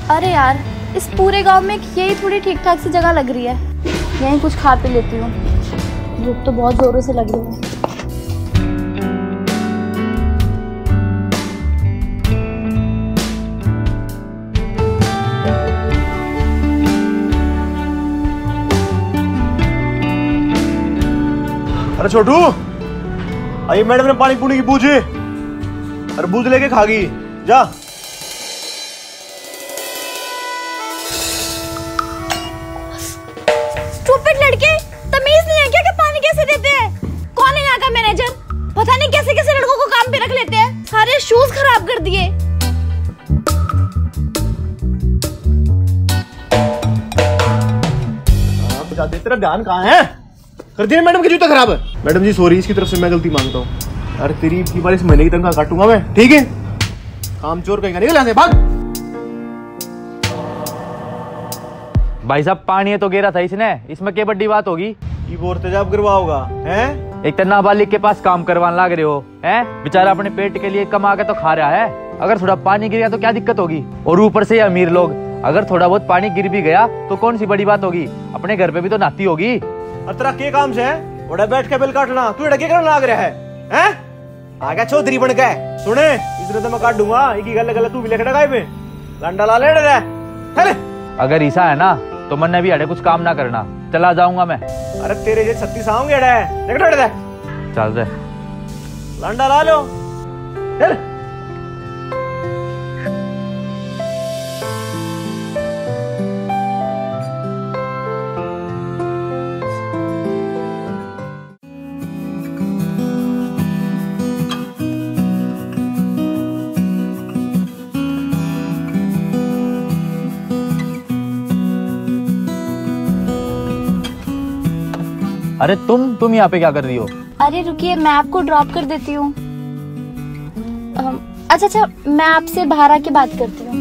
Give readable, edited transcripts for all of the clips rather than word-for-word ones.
अरे यार, इस पूरे गांव में यही थोड़ी ठीक ठाक सी जगह लग रही है, यहीं कुछ खा पी लेती हूँ। भूख तो बहुत जोरों से लग रही है। अरे छोटू, आइए मैडम ने पानी पूनी की पूछी। अरे बूझ लेके खागी जा। स्टूपिड लड़के, तमीज नहीं है क्या कि पानी कैसे देते हैं? कौन है यहाँ का मैनेजर? पता नहीं कैसे कैसे लड़कों को काम पे रख लेते हैं। सारे शूज खराब कर दिए। तेरा ध्यान कहाँ है? कर दिया मैडम के जूता खराब है। मैडम जी सॉरी, इसकी तरफ से मैं गलती मांगता हूँ। अरे तेरी इस महीने की तनख्वाह काटूंगा मैं, ठीक है? काम चोर कहीं निकल यहाँ से, भाग। भाई साहब पानी है तो गिरा था इसने, इसमें क्या बड़ी बात होगी? ये बोर तेजाब करवाओगा हैं? एक तो नाबालिग के पास काम करवाने लग रहे हो हैं? बेचारा अपने पेट के लिए कमा के तो खा रहा है, अगर थोड़ा पानी गिर गया तो क्या दिक्कत होगी? और ऊपर से अमीर लोग, अगर थोड़ा बहुत पानी गिर भी गया तो कौन सी बड़ी बात होगी? अपने घर पे भी तो नहाती होगी। तेरा के काम से है बड़ा बैठ के बिल काटना? तू इधर क्या करने लग रहा है? हैं? आ गया चौधरी बन गए। सुने, इसने तो मैं काट दूंगा। एक ही गल तू भी लेकर गाय पे लंडा ला ले रहा है। अगर ऐसा है ना तो मन भी अड़े कुछ काम ना करना, चला जाऊंगा मैं। अरे तेरे जे 36 आऊंगे अड़े, चल दे लंडा ला लो। अरे तुम यहाँ पे क्या कर रही हो? अरे रुकिए, मैं आपको ड्रॉप कर देती हूँ। अच्छा, मैं आपसे बाहर आके बात करती हूँ।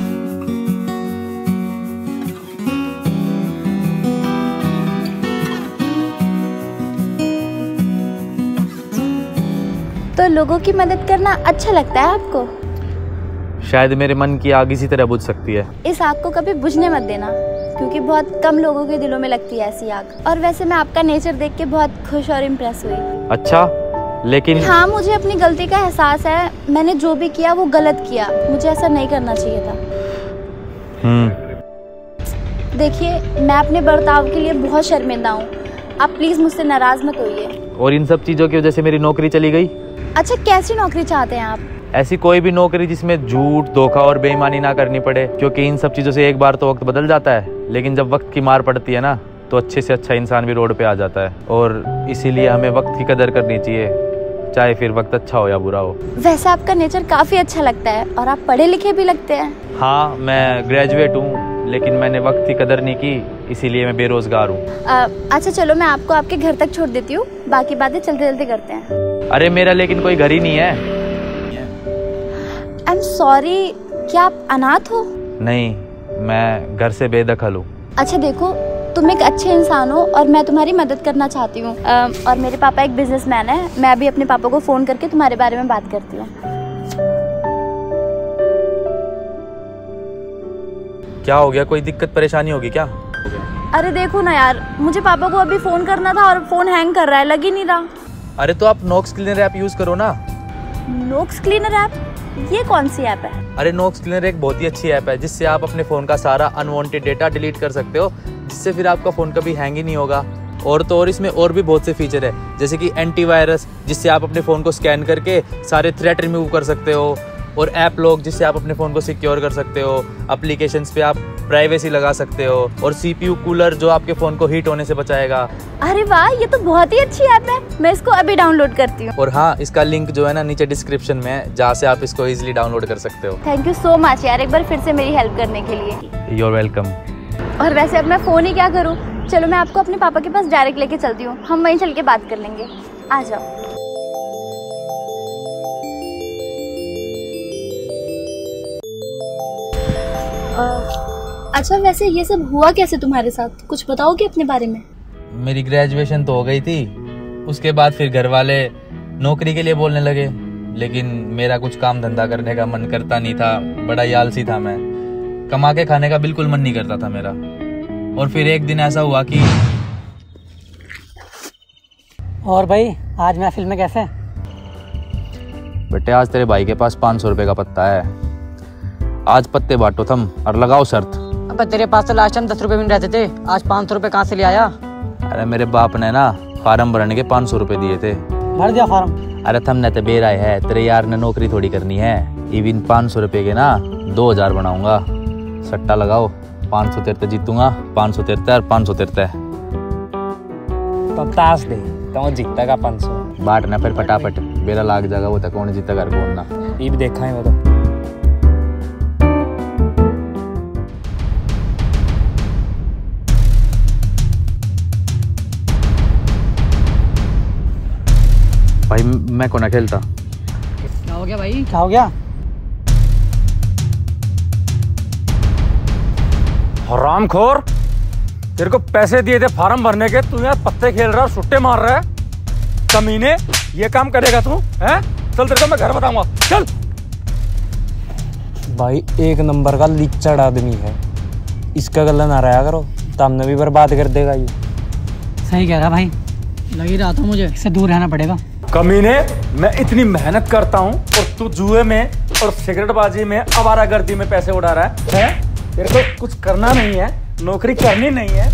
तो लोगों की मदद करना अच्छा लगता है आपको? शायद मेरे मन की आग इसी तरह बुझ सकती है। इस आग को कभी बुझने मत देना, क्योंकि बहुत कम लोगों के दिलों में लगती है ऐसी आग। और वैसे मैं आपका नेचर देख के बहुत खुश और इम्प्रेस हुई। अच्छा, लेकिन हाँ, मुझे अपनी गलती का एहसास है। मैंने जो भी किया वो गलत किया, मुझे ऐसा नहीं करना चाहिए था। देखिए, मैं अपने बर्ताव के लिए बहुत शर्मिंदा हूँ। आप प्लीज मुझसे नाराज मत होइए। और इन सब चीजों की वजह से मेरी नौकरी चली गई। अच्छा, कैसी नौकरी चाहते हैं आप? ऐसी कोई भी नौकरी जिसमें झूठ, धोखा और बेईमानी ना करनी पड़े, क्योंकि इन सब चीजों से एक बार तो वक्त बदल जाता है, लेकिन जब वक्त की मार पड़ती है ना तो अच्छे से अच्छा इंसान भी रोड पे आ जाता है। और इसीलिए हमें वक्त की कदर करनी चाहिए, चाहे फिर वक्त अच्छा हो या बुरा हो। वैसे आपका नेचर काफी अच्छा लगता है और आप पढ़े लिखे भी लगते हैं। हाँ, मैं ग्रेजुएट हूँ, लेकिन मैंने वक्त की कदर नहीं की, इसीलिए मैं बेरोजगार हूँ। अच्छा चलो, मैं आपको आपके घर तक छोड़ देती हूँ, बाकी बातें चलते चलते करते हैं। अरे मेरा लेकिन कोई घर ही नहीं है। आई एम सॉरी, क्या आप अनाथ हो? नहीं, मैं घर से बेदखल हूँ। अच्छा देखो, तुम एक अच्छे इंसान हो और मैं तुम्हारी मदद करना चाहती हूँ। और मेरे पापा एक बिजनेसमैन है। मैं अभी अपने पापा को फोन करके तुम्हारे बारे में बात करती हूँ। क्या हो गया? कोई दिक्कत परेशानी होगी क्या? अरे देखो ना यार, मुझे पापा को अभी फोन करना था और फोन हैंग कर रहा है, लग ही नहीं रहा। अरे तो आप नोक्स क्लीनर ऐप यूज करो ना। Nox cleaner app? ये कौन सी ऐप है? अरे नोक्स क्लीनर एक बहुत ही अच्छी ऐप है, जिससे आप अपने फोन का सारा अनवांटेड डेटा डिलीट कर सकते हो, जिससे फिर आपका फोन कभी हैंग ही नहीं होगा। और तो और इसमें और भी बहुत से फीचर है, जैसे कि एंटीवायरस, जिससे आप अपने फ़ोन को स्कैन करके सारे थ्रेट रिमूव कर सकते हो, और ऐप लॉक, जिससे आप अपने फ़ोन को सिक्योर कर सकते हो। एप्लीकेशंस पे आप प्राइवेसी लगा सकते हो, और CPU कूलर जो आपके फ़ोन को हीट होने से बचाएगा। अरे वाह, ये तो बहुत ही अच्छी ऐप है, मैं इसको अभी डाउनलोड करती हूँ। और हाँ, इसका लिंक जो है ना नीचे डिस्क्रिप्शन में है, जहाँ से आप इसको इजीली डाउनलोड कर सकते हो। थैंक यू सो मच यार, एक बार फिर से मेरी हेल्प करने के लिए। You're welcome। और वैसे अब मैं फ़ोन ही क्या करूँ, चलो मैं आपको अपने पापा के पास डायरेक्ट लेके चलती हूँ, हम वहीं चल के बात कर लेंगे। आ जाओ। अच्छा वैसे ये सब हुआ कैसे तुम्हारे साथ, कुछ बताओगे अपने बारे में? मेरी ग्रेजुएशन तो हो गई थी, उसके बाद फिर घर वाले नौकरी के लिए बोलने लगे, लेकिन मेरा कुछ काम धंधा करने का मन करता नहीं था, बड़ा आलसी था मैं। कमा के खाने का बिल्कुल मन नहीं करता था मेरा। और फिर एक दिन ऐसा हुआ कि और भाई आज महफिल में कैसे? बेटे आज तेरे भाई के पास 500 रुपए का पत्ता है, आज पत्ते बांटो थम और लगाओ शर्त। अब तेरे पास तो लास्ट टाइम 10 रुपए भी नहीं रहते थे, आज 500 रुपए कहाँ से ले आया? अरे मेरे बाप ने ना फार्म भरने के 500 रुपए दिए थे। भर दिया फार्म? अरे थमने तो बेराय है, तेरे यार ने नौकरी थोड़ी करनी है। इवन 500 रुपए के ना 2000 बनाऊंगा। सट्टा लगाओ, 573 जीतूंगा, 573 और 573। तो ताश दे तो जीतता का 500 बांटना फिर फटाफट, बेरा लाग जाएगा वो तक कौन जीता कर कौन ना। ये भी देखा है वो तो। भाई मैं को ना खेलता। क्या हो गया भाई? क्या हो गया? हरामखोर, तेरे को पैसे दिए थे फार्म भरने के, तू यार पत्ते खेल रहा, सुट्टे मार रहा है। कमीने, ये काम करेगा तू? हैं? चल तेरे को मैं घर बताऊंगा, चल। भाई एक नंबर का लिच्चड़ आदमी है, इसका गला ना रहा करो, तुमने भी बर्बाद कर देगा ये। सही कह रहा भाई, लग ही रहा था मुझे इससे दूर रहना पड़ेगा। कमीने, मैं इतनी मेहनत करता हूँ और तू जुए में और सिगरेटबाजी में, आवारागर्दी में पैसे उड़ा रहा है? तेरे को कुछ करना नहीं है, नौकरी करनी नहीं है।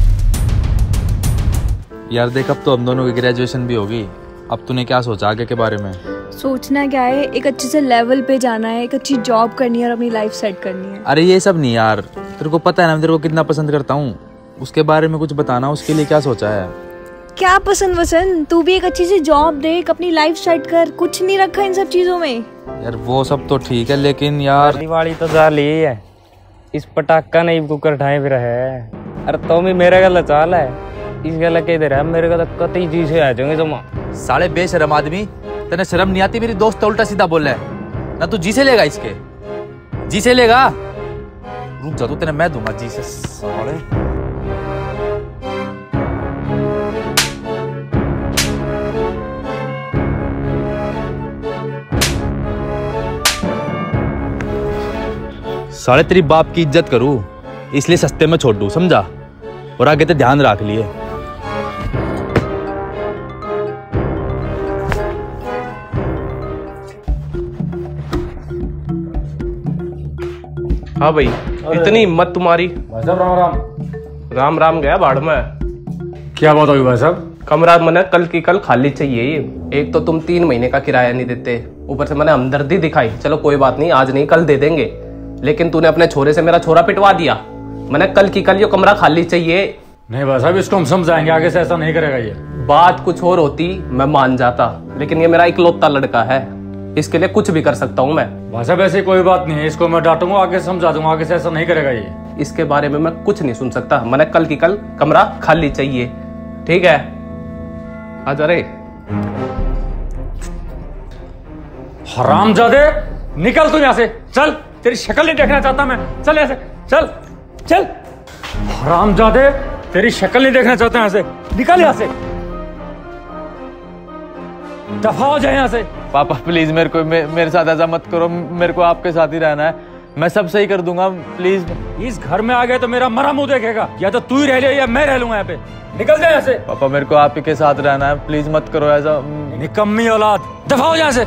यार देख अब तो हम दोनों की ग्रेजुएशन भी होगी, अब तूने क्या सोचा आगे के बारे में? सोचना क्या है, एक अच्छे से लेवल पे जाना है, एक अच्छी जॉब करनी है और अपनी लाइफ सेट करनी है। अरे ये सब नहीं यार, तेरे को पता है ना मैं तेरे को कितना पसंद करता हूँ, उसके बारे में कुछ बताना, उसके लिए क्या सोचा है? क्या पसंद वसंत, तू भी एक अच्छी सी जॉब देख, अपनी लाइफ सेट कर, कुछ नहीं रखा इन सब चीजों में। यार वो सब तो ठीक है लेकिन यार दिवाली तो जाली है, इस पटाखा नहीं कुकर ढाई फिर है। अरे तो भी मेरे गला चाल है, इस गला के इधर है, मेरे गला कतई जी से आ जाएंगे तुम। साले बेशरम आदमी, तेने शर्म नहीं आती? मेरी दोस्त उल्टा सीधा बोल रहा है ना, तू जी से लेगा इसके? जी से लेगा? रुक जा, तू तेने मैं दूंगा जी से। साले साले तेरी बाप की इज्जत करूं इसलिए सस्ते में छोड़ दूं, समझा? और आगे तो ध्यान रख लिए। हाँ भाई, इतनी हिम्मत तुम्हारी। भाई साहब राम राम। राम राम गया बाढ़ में। क्या बात हुई भाई साहब? कमरा मैंने कल की कल खाली चाहिए ये। एक तो तुम 3 महीने का किराया नहीं देते, ऊपर से मैंने हमदर्दी दिखाई। चलो कोई बात नहीं, आज नहीं कल दे देंगे, लेकिन तूने अपने छोरे से मेरा छोरा पिटवा दिया। मैंने कल की कल ये कमरा खाली चाहिए। नहीं भाई साहब, इसको हम समझाएंगे, आगे से ऐसा नहीं करेगा ये। बात कुछ और होती मैं मान जाता, लेकिन ये मेरा इकलौता लड़का है, इसके लिए कुछ भी कर सकता हूँ मैं। भाई साहब ऐसी कोई बात नहीं है, इसको मैं डांटूंगा, आगे समझा दूंगा, आगे से ऐसा नहीं करेगा ये। इसके बारे में मैं कुछ नहीं सुन सकता। मैंने कल की कल कमरा खाली चाहिए, ठीक है? आजा रे। हरामजादे, निकल तू यहाँ से, चल। तेरी शक्ल नहीं देखना चाहता मैं, चल यहाँ से, चल चल। हरामजादे, तेरी शक्ल नहीं देखना चाहता यहाँ से, निकल यहाँ से, दफा हो जाए यहाँ से। पापा प्लीज मेरे साथ ऐसा मत करो, मेरे को आपके साथ ही रहना है, मैं सब सही कर दूंगा प्लीज। इस घर में आ गए तो मेरा मरा मुंह देखेगा, या तो तू ही रह ले या मैं रह लूंगा यहाँ पे। निकल जाए यहाँ से। पापा मेरे को आप ही के साथ रहना है, प्लीज मत करो ऐसा। निकम्मी औलाद, दफा हो यहाँ से।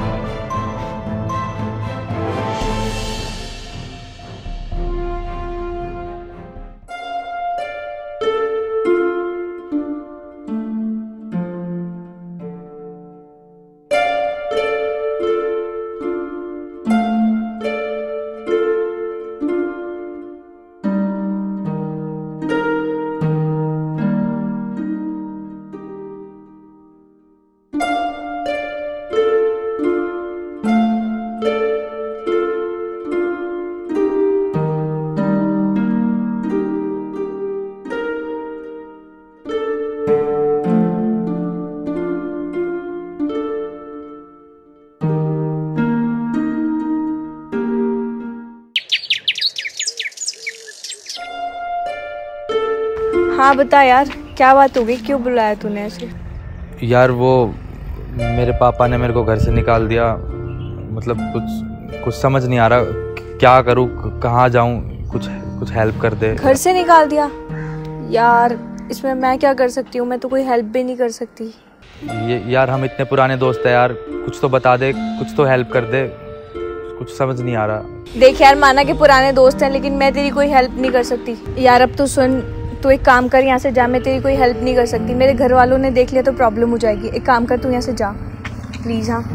हाँ बता यार, क्या बात हो गई, क्यों बुलाया तूने ऐसे? यार वो मेरे पापा ने मेरे को घर से निकाल दिया, मतलब कुछ समझ नहीं आ रहा क्या करूँ, कहाँ जाऊँ, कुछ हेल्प कर दे। घर से निकाल दिया? यार इसमें मैं क्या कर सकती हूँ, मैं तो कोई हेल्प भी नहीं कर सकती। यार हम इतने पुराने दोस्त हैं यार, कुछ तो बता दे, कुछ तो हेल्प कर दे, कुछ समझ नहीं आ रहा। देख यार, माना कि पुराने दोस्त हैं लेकिन मैं तेरी कोई हेल्प नहीं कर सकती। यार अब तो सुन, तू एक काम कर, यहाँ से जा, मैं तेरी कोई हेल्प नहीं कर सकती। मेरे घर वालों ने देख लिया तो प्रॉब्लम हो जाएगी। एक काम कर, तू यहाँ से जा प्लीज। हाँ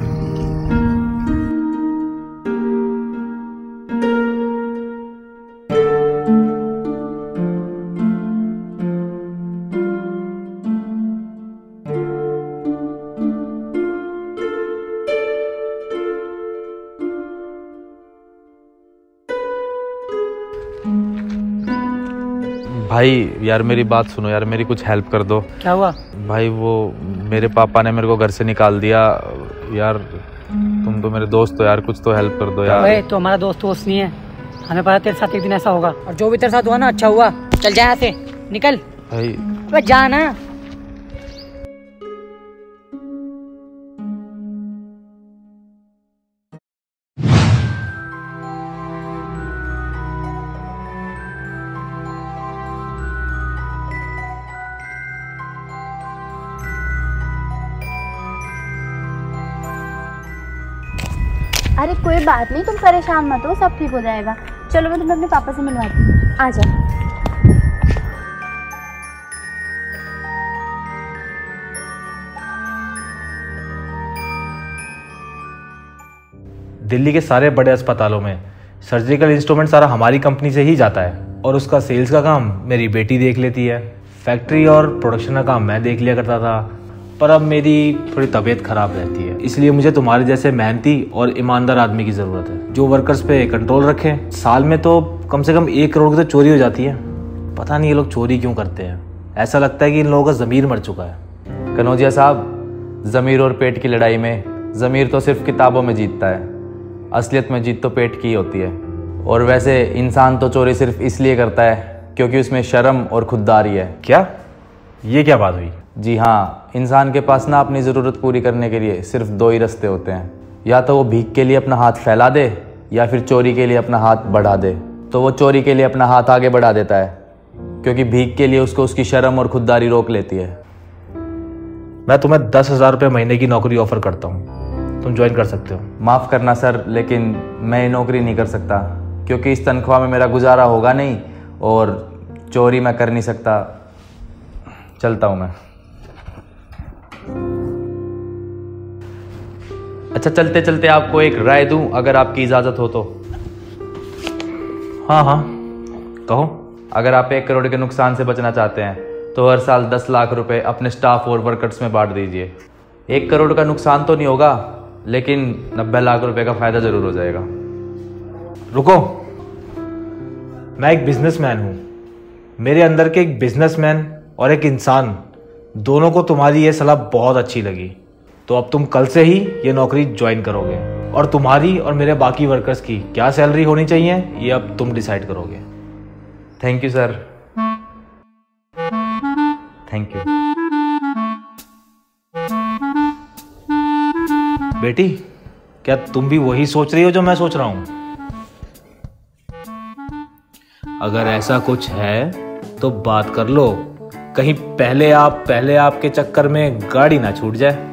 भाई यार मेरी बात सुनो यार, मेरी कुछ हेल्प कर दो। क्या हुआ? भाई वो मेरे पापा ने मेरे को घर से निकाल दिया यार, तुम तो मेरे दोस्त हो यार, कुछ तो हेल्प कर दो यार। तो हमारा दोस्त नहीं है, हमें पता तेरे साथ एक दिन ऐसा होगा, और जो भी तेरे साथ हुआ ना अच्छा हुआ। चल जा यहाँ से, निकल भाई। जा ना। अरे कोई बात नहीं, तुम परेशान मत हो, सब ठीक हो जाएगा। चलो मैं तुम्हें अपने पापा से मिलवाती हूँ, आ जाओ। दिल्ली के सारे बड़े अस्पतालों में सर्जिकल इंस्ट्रूमेंट सारा हमारी कंपनी से ही जाता है, और उसका सेल्स का काम मेरी बेटी देख लेती है। फैक्ट्री और प्रोडक्शन का काम मैं देख लिया करता था, पर अब मेरी थोड़ी तबीयत खराब रहती है, इसलिए मुझे तुम्हारे जैसे मेहनती और ईमानदार आदमी की ज़रूरत है, जो वर्कर्स पे कंट्रोल रखे। साल में तो कम से कम 1 करोड़ की तो चोरी हो जाती है। पता नहीं ये लोग चोरी क्यों करते हैं, ऐसा लगता है कि इन लोगों का ज़मीर मर चुका है। कनौजिया साहब, ज़मीर और पेट की लड़ाई में ज़मीर तो सिर्फ किताबों में जीतता है, असलियत में जीत तो पेट की होती है। और वैसे इंसान तो चोरी सिर्फ इसलिए करता है क्योंकि उसमें शर्म और खुददारी है। क्या? ये क्या बात हुई? जी हाँ, इंसान के पास ना अपनी ज़रूरत पूरी करने के लिए सिर्फ 2 ही रास्ते होते हैं, या तो वो भीख के लिए अपना हाथ फैला दे या फिर चोरी के लिए अपना हाथ बढ़ा दे। तो वो चोरी के लिए अपना हाथ आगे बढ़ा देता है क्योंकि भीख के लिए उसको उसकी शर्म और खुददारी रोक लेती है। मैं तुम्हें 10,000 रुपये महीने की नौकरी ऑफर करता हूँ, तुम ज्वाइन कर सकते हो। माफ़ करना सर, लेकिन मैं ये नौकरी नहीं कर सकता क्योंकि इस तनख्वाह में मेरा गुजारा होगा नहीं और चोरी मैं कर नहीं सकता। चलता हूँ मैं। अच्छा, चलते चलते आपको एक राय दूं, अगर आपकी इजाज़त हो तो। हाँ हाँ कहो। अगर आप 1 करोड़ के नुकसान से बचना चाहते हैं तो हर साल 10 लाख रुपए अपने स्टाफ और वर्कर्स में बांट दीजिए। 1 करोड़ का नुकसान तो नहीं होगा, लेकिन 90 लाख रुपए का फायदा जरूर हो जाएगा। रुको, मैं एक बिजनेसमैन हूँ। मेरे अंदर के एक बिजनेसमैन और एक इंसान, दोनों को तुम्हारी ये सलाह बहुत अच्छी लगी, तो अब तुम कल से ही ये नौकरी ज्वाइन करोगे, और तुम्हारी और मेरे बाकी वर्कर्स की क्या सैलरी होनी चाहिए ये अब तुम डिसाइड करोगे। Thank you sir, thank you. बेटी, क्या तुम भी वही सोच रही हो जो मैं सोच रहा हूं? अगर ऐसा कुछ है तो बात कर लो, कहीं पहले आपके चक्कर में गाड़ी ना छूट जाए।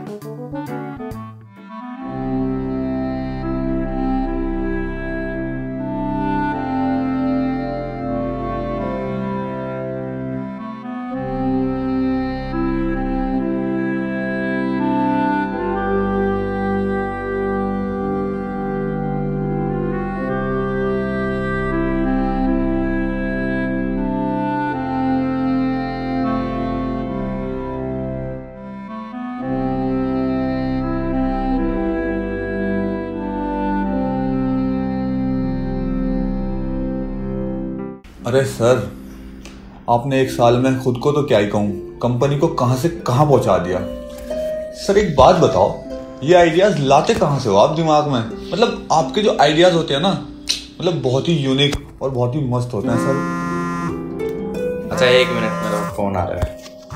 अरे सर, आपने 1 साल में खुद को तो क्या ही कहूँ, कंपनी को कहां से कहां पहुंचा दिया। सर एक बात बताओ, ये आइडियाज लाते कहां से हो आप दिमाग में? मतलब आपके जो आइडियाज होते हैं ना, मतलब बहुत ही यूनिक और बहुत ही मस्त होते हैं सर। अच्छा 1 मिनट, मेरा फोन आ रहा है।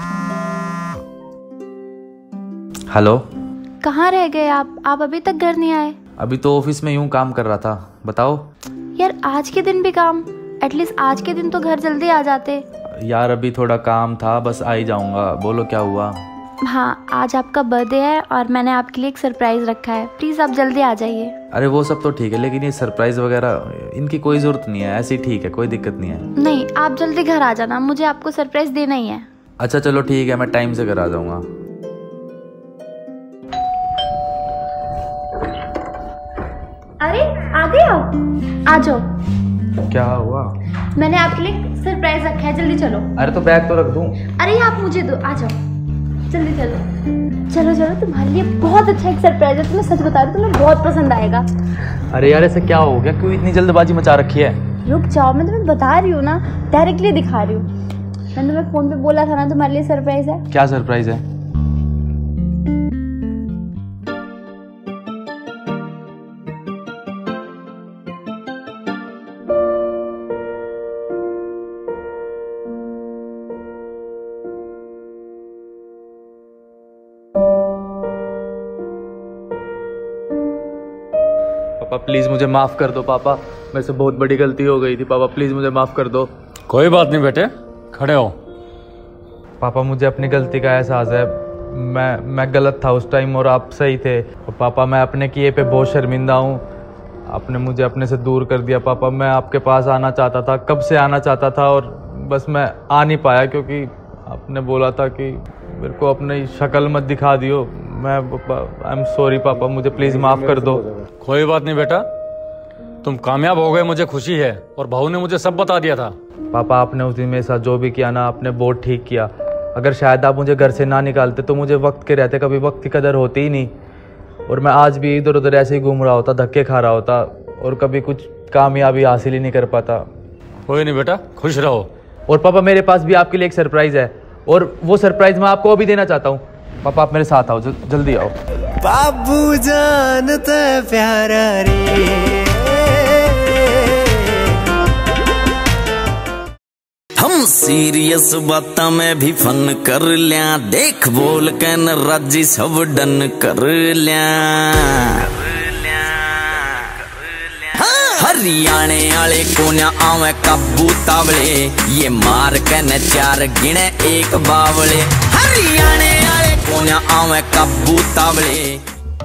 हेलो, कहाँ रह गए आप अभी तक घर नहीं आए? अभी तो ऑफिस में यूं काम कर रहा था। बताओ। यार आज के दिन भी काम, एटलीस्ट आज के दिन तो घर जल्दी आ जाते। यार अभी थोड़ा काम था, बस आ ही जाऊंगा। बोलो क्या हुआ? हाँ, आज आपका बर्थडे है और मैंने आपके लिए एक सरप्राइज रखा है, प्लीज आप जल्दी आ जाइए। अरे वो सब तो ठीक है, लेकिन ये सरप्राइज वगैरह इनकी कोई जरूरत नहीं है, ऐसी ठीक है, कोई दिक्कत नहीं है। नहीं, आप जल्दी घर आ जाना, मुझे आपको सरप्राइज देना ही है। अच्छा चलो ठीक है, मैं टाइम से घर आ जाऊंगा। अरे आ गए हो, आ जाओ। क्या हुआ? मैंने आपके लिए सरप्राइज रखा है, जल्दी चलो। अरे तो बैग तो रख दूं। अरे आप मुझे दो, आ जाओ जल्दी चलो। चलो चलो, तुम्हारे लिए बहुत अच्छा एक सरप्राइज है, तुम्हें सच बता रही हूँ, तुम्हें बहुत पसंद आएगा। अरे यार ऐसे क्या हो गया, क्यों इतनी जल्दबाजी मचा रखी है? रुक जाओ, मैं तुम्हें बता रही हूँ ना, डायरेक्टली दिखा रही हूँ। मैंने तुम्हें फोन पे बोला था ना तुम्हारे लिए सरप्राइज है। क्या सरप्राइज है? पापा प्लीज मुझे माफ कर दो। पापा मेरे से बहुत बड़ी गलती हो गई थी। पापा प्लीज मुझे माफ कर दो। कोई बात नहीं बेटे, खड़े हो। पापा मुझे अपनी गलती का एहसास है, मैं गलत था उस टाइम और आप सही थे। पापा मैं अपने किए पे बहुत शर्मिंदा हूँ, आपने मुझे अपने से दूर कर दिया। पापा मैं आपके पास आना चाहता था, कब से आना चाहता था, और बस मैं आ नहीं पाया क्योंकि आपने बोला था कि मेरे को अपनी शक्ल मत दिखा दियो। मैं आई एम सॉरी पापा, मुझे प्लीज़ माफ़ कर दो। कोई बात नहीं बेटा, तुम कामयाब हो गए, मुझे खुशी है, और बहू ने मुझे सब बता दिया था। पापा आपने उस दिन मेरे साथ जो भी किया ना, आपने बहुत ठीक किया। अगर शायद आप मुझे घर से ना निकालते तो मुझे वक्त के रहते कभी वक्त की कदर होती ही नहीं, और मैं आज भी इधर उधर ऐसे ही घूम रहा होता, धक्के खा रहा होता, और कभी कुछ कामयाबी हासिल ही नहीं कर पाता। कोई नहीं बेटा, खुश रहो। और पापा मेरे पास भी आपके लिए एक सरप्राइज है, और वो सरप्राइज मैं आपको अभी देना चाहता हूँ। पापा आप मेरे साथ आओ, जल्दी आओ। बाबू जानता प्यारा रे, हम सीरियस बाता में भी फन कर लिया, देख बोल के न राजी सब डन कर लिया। हरियाणे आले को न आवे काबू तावले, ये मार के न चार गिने एक बावले। हरियाणे आले को न आवे काबू तावले।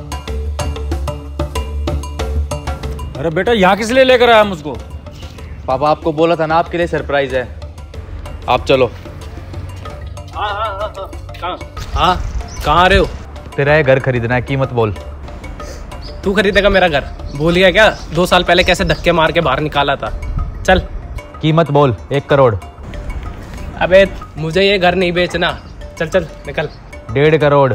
अरे बेटा यहाँ किस लिए लेकर आया मुझको? पापा आपको बोला था ना आपके लिए सरप्राइज है, आप चलो। हाँ कहाँ आ रहे हो? तेरा ये घर खरीदना है, कीमत बोल। तू खरीदेगा मेरा घर? भूल गया क्या 2 साल पहले कैसे धक्के मार के बाहर निकाला था? चल कीमत बोल। 1 करोड़। अबे मुझे ये घर नहीं बेचना, चल चल निकल। 1.5 करोड़।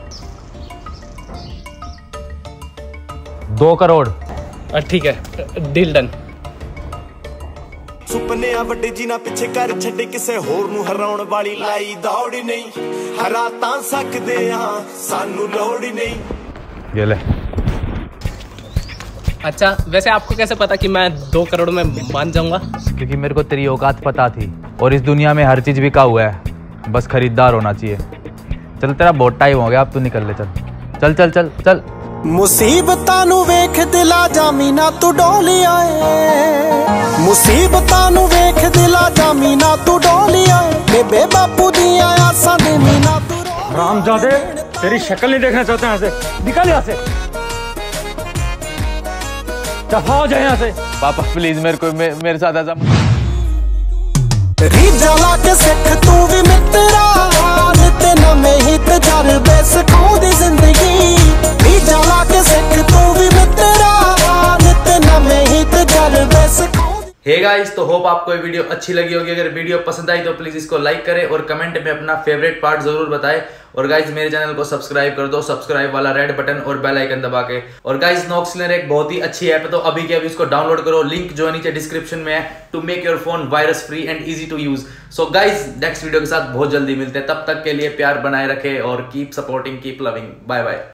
2 करोड़। ठीक है, डील डन। सुपने ਵੱਡੇ ਜਿਨ੍ਹਾਂ ਪਿੱਛੇ ਕਰ ਛੱਡੇ ਕਿਸੇ ਹੋਰ ਨੂੰ ਹਰਾਉਣ ਵਾਲੀ ਲਾਈ ਦੌੜ ਨਹੀਂ, ਹਰਾ ਤਾਂ ਸਕਦੇ ਆ ਸਾਨੂੰ ਲੋੜ ਹੀ नहीं। ये ले। अच्छा वैसे आपको कैसे पता कि मैं 2 करोड़ में मान जाऊंगा? क्योंकि मेरे को तेरी औकात पता थी, और इस दुनिया में हर चीज बिका हुआ है, बस खरीदार होना चाहिए। चल तेरा बहुत टाइम हो गया, अब तू निकल ले। चल चल चल चल चल। मुसीबतां नू वेख दिला जामीना तू डोलिया, मुसीबतां नू वेख दिला जामीना तू डोलिया, बेबे बापू दिया आसां दे मीना तू। रामजादे तेरी शक्ल नहीं देखना चाहते यहाँ से, निकल यहाँ से, दफा हो जाए यहाँ से। पापा प्लीज मेरे साथ ऐसा रीजा के सिख तू भी मित्रा, नित नਵੇਂ ही तजर्बे सिखाउंदी जिंदगी। रीजा के सिख तू भी मित्रा, नित नਵੇਂ ही तजर्बे सिखाउंदी। हे गाइस, तो होप आपको ये वीडियो अच्छी लगी होगी। अगर वीडियो पसंद आई तो प्लीज इसको लाइक करें और कमेंट में अपना फेवरेट पार्ट जरूर बताएं। और गाइस मेरे चैनल को सब्सक्राइब कर दो, सब्सक्राइब वाला रेड बटन और बेल आइकन दबा के। और गाइस नॉक्सलेयर एक बहुत ही अच्छी ऐप है, तो अभी के अभी इसको डाउनलोड करो, लिंक जो है नीचे डिस्क्रिप्शन में है, to make your phone virus free and easy to use. So guys next video के साथ बहुत जल्दी मिलते हैं, तब तक के लिए प्यार बनाए रखें और keep supporting, keep loving. Bye bye.